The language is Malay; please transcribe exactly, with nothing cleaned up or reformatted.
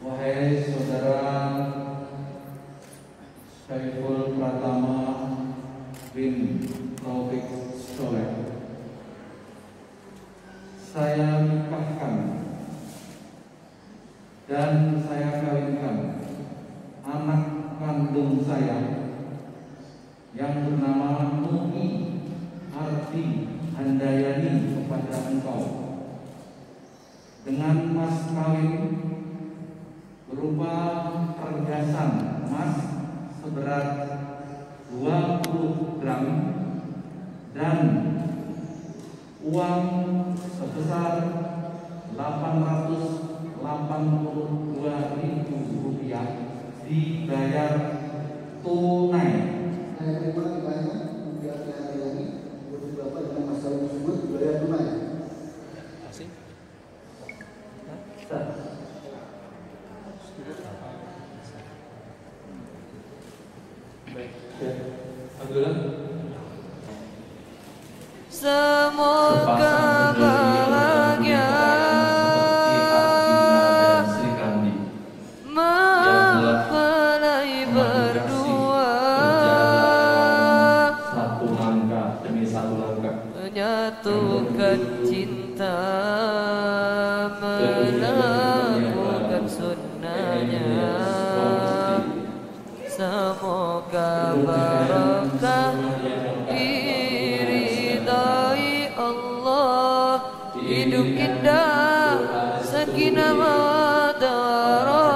Wahai saudara Syaiful Pratama bin Taufik Soleh, saya nikahkan dan saya kawinkan anak kandung saya yang bernama Nuki Arti Handayani kepada engkau dengan mas kawin berupa perhiasan emas seberat dua puluh gram dan uang sebesar delapan ratus delapan puluh dua ribu rupiah dibayar tunai. Saya terima nikahnya biar hari ini untuk bapak dengan masalah tersebut dibayar tunai. Asing? Baik, ya. Alhamdulillah. Semoga bahagia mempelai berdua, satu langkah demi satu langkah menyatukan cinta, melakukan sunnahnya. Semoga barakah diridai Allah, hidup indah, sakinah mawaddah.